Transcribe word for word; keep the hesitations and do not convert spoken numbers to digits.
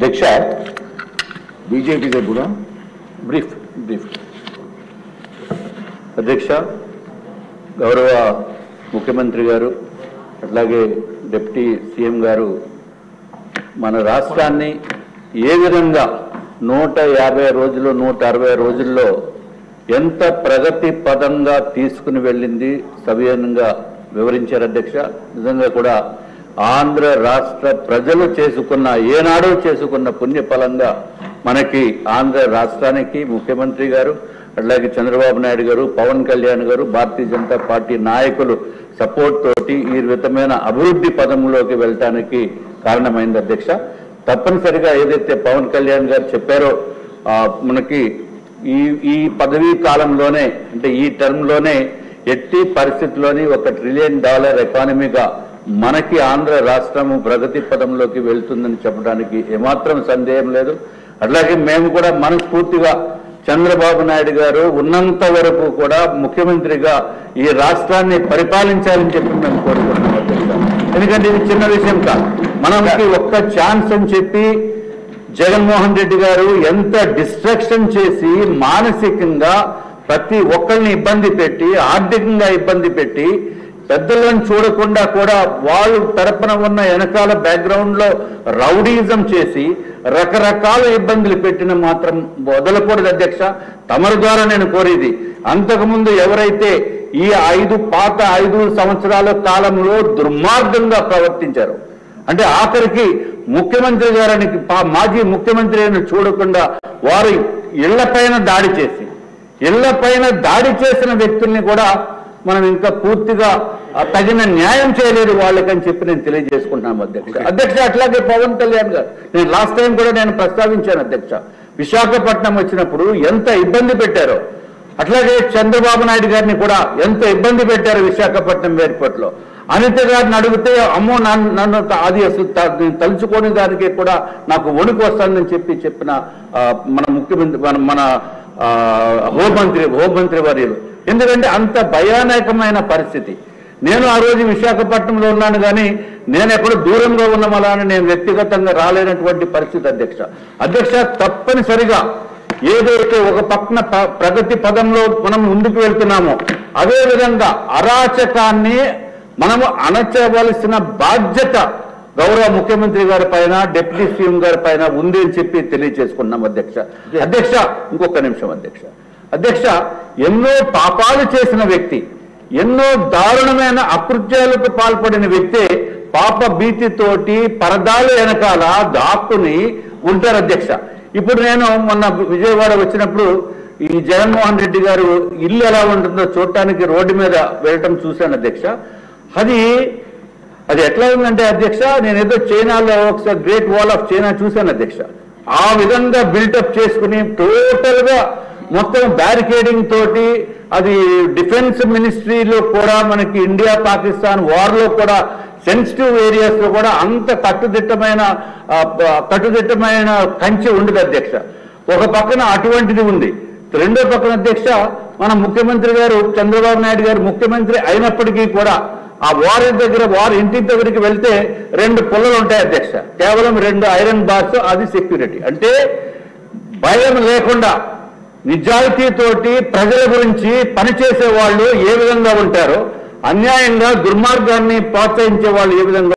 అధ్యక్ష బీజేపీ కూడా brief brief అధ్యక్ష గౌరవ ముఖ్యమంత్రి గారు అట్లాగే డిప్యూటీ సీఎం గారు మన రాష్ట్రాన్ని ఏ విధంగా నూట యాభై రోజులు నూట అరవై రోజుల్లో ఎంత ప్రగతి పదంగా తీసుకుని వెళ్ళింది సవివరంగా వివరించారు అధ్యక్ష. నిజంగా కూడా ఆంధ్ర రాష్ట్ర ప్రజలు చేసుకున్న ఏనాడో చేసుకున్న పుణ్యఫలంగా మనకి ఆంధ్ర రాష్ట్రానికి ముఖ్యమంత్రి గారు అట్లాగే చంద్రబాబు నాయుడు గారు పవన్ కళ్యాణ్ గారు భారతీయ జనతా పార్టీ నాయకులు సపోర్ట్ తోటి ఈ విధమైన అభివృద్ధి పదంలోకి వెళ్ళటానికి కారణమైంది అధ్యక్ష. తప్పనిసరిగా ఏదైతే పవన్ కళ్యాణ్ గారు చెప్పారో మనకి ఈ ఈ పదవీ కాలంలోనే అంటే ఈ టర్మ్లోనే ఎట్టి పరిస్థితుల్లోని ఒక ట్రిలియన్ డాలర్ ఎకానమీగా మనకి ఆంధ్ర రాష్ట్రము ప్రగతి పదంలోకి వెళ్తుందని చెప్పడానికి ఏమాత్రం సందేహం లేదు. అట్లాగే మేము కూడా మనస్ఫూర్తిగా చంద్రబాబు నాయుడు గారు ఉన్నంత వరకు కూడా ముఖ్యమంత్రిగా ఈ రాష్ట్రాన్ని పరిపాలించాలని చెప్పి మేము కోరుకుంటున్నాం అధ్యక్ష. ఎందుకంటే ఇది చిన్న విషయం కాదు. మనకి ఒక్క ఛాన్స్ అని చెప్పి జగన్మోహన్ రెడ్డి గారు ఎంత డిస్ట్రక్షన్ చేసి మానసికంగా ప్రతి ఒక్కరిని ఇబ్బంది పెట్టి ఆర్థికంగా ఇబ్బంది పెట్టి పెద్దలను చూడకుండా కూడా వాళ్ళు తరపున ఉన్న వెనకాల బ్యాక్గ్రౌండ్ లో రౌడీజం చేసి రకరకాల ఇబ్బందులు పెట్టిన మాత్రం వదలకూడదు అధ్యక్ష. తమరి ద్వారా నేను కోరేది, అంతకుముందు ఎవరైతే ఈ ఐదు పాత ఐదు సంవత్సరాల కాలంలో దుర్మార్గంగా ప్రవర్తించారో అంటే ఆఖరికి ముఖ్యమంత్రి గారిని మాజీ ముఖ్యమంత్రి అని చూడకుండా వారు ఇళ్లపైన దాడి చేసి ఇళ్లపైన దాడి చేసిన వ్యక్తుల్ని కూడా మనం ఇంకా పూర్తిగా తగిన న్యాయం చేయలేదు వాళ్ళకని చెప్పి నేను తెలియజేసుకుంటున్నాను అధ్యక్ష. అధ్యక్ష అట్లాగే పవన్ కళ్యాణ్ గారు నేను లాస్ట్ టైం కూడా నేను ప్రస్తావించాను అధ్యక్ష. విశాఖపట్నం వచ్చినప్పుడు ఎంత ఇబ్బంది పెట్టారో అట్లాగే చంద్రబాబు నాయుడు గారిని కూడా ఎంత ఇబ్బంది పెట్టారు విశాఖపట్నం ఎయిర్పోర్ట్లో. అనిత గారిని అడిగితే అమ్మో నన్ను నన్ను అది అసలు తలుచుకోని దానికి కూడా నాకు వణుకు వస్తుందని చెప్పి చెప్పిన మన ముఖ్యమంత్రి మన మన హోంమంత్రి హోంమంత్రి వర్యులు. ఎందుకంటే అంత భయానకమైన పరిస్థితి. నేను ఆ రోజు విశాఖపట్నంలో ఉన్నాను కానీ నేను ఎక్కడ దూరంగా ఉన్నామని నేను వ్యక్తిగతంగా రాలేనటువంటి పరిస్థితి అధ్యక్ష. అధ్యక్ష తప్పనిసరిగా ఏదైతే ఒక పక్కన ప్రగతి పదంలో మనం ముందుకు వెళ్తున్నామో అదే విధంగా అరాచకాన్ని మనము అణచవలసిన బాధ్యత గౌరవ ముఖ్యమంత్రి గారి పైన డిప్యూటీ సీఎం గారి పైన ఉంది అని చెప్పి తెలియజేసుకున్నాం అధ్యక్ష. అధ్యక్ష ఇంకొక నిమిషం అధ్యక్ష. అధ్యక్ష ఎన్నో పాపాలు చేసిన వ్యక్తి, ఎన్నో దారుణమైన అకృత్యాలకు పాల్పడిన వ్యక్తే పాప భీతితోటి పరదాల వెనకాల దాక్కుని ఉంటారు అధ్యక్ష. ఇప్పుడు నేను మొన్న విజయవాడ వచ్చినప్పుడు ఈ జగన్మోహన్ రెడ్డి గారు ఇల్లు ఎలా ఉంటుందో చూడటానికి రోడ్డు మీద వెళ్ళటం చూశాను అధ్యక్ష. అది అది ఎట్లా ఉందంటే అధ్యక్ష, నేను ఏదో చైనాలో ఒకసారి గ్రేట్ వాల్ ఆఫ్ చైనా చూశాను అధ్యక్ష. ఆ విధంగా బిల్డప్ చేసుకుని టోటల్ గా మొత్తం బ్యారికేడింగ్ తోటి అది డిఫెన్స్ మినిస్ట్రీలో కూడా మనకి ఇండియా పాకిస్తాన్ వార్ లో కూడా సెన్సిటివ్ ఏరియాస్ లో కూడా అంత కట్టుదిట్టమైన కట్టుదిట్టమైన కంచె ఉండదు అధ్యక్ష. ఒక పక్కన అటువంటిది ఉంది. రెండో పక్కన అధ్యక్ష మన ముఖ్యమంత్రి గారు చంద్రబాబు నాయుడు గారు ముఖ్యమంత్రి అయినప్పటికీ కూడా ఆ వారి దగ్గర వారి ఇంటి దగ్గరికి వెళ్తే రెండు పుల్లలు ఉంటాయి అధ్యక్ష. కేవలం రెండు ఐరన్ బార్స్, అది సెక్యూరిటీ. అంటే భయం లేకుండా నిజాయితీతోటి ప్రజల గురించి పనిచేసే వాళ్ళు ఏ విధంగా ఉంటారో, అన్యాయంగా దుర్మార్గాన్ని ప్రోత్సహించే వాళ్ళు ఏ విధంగా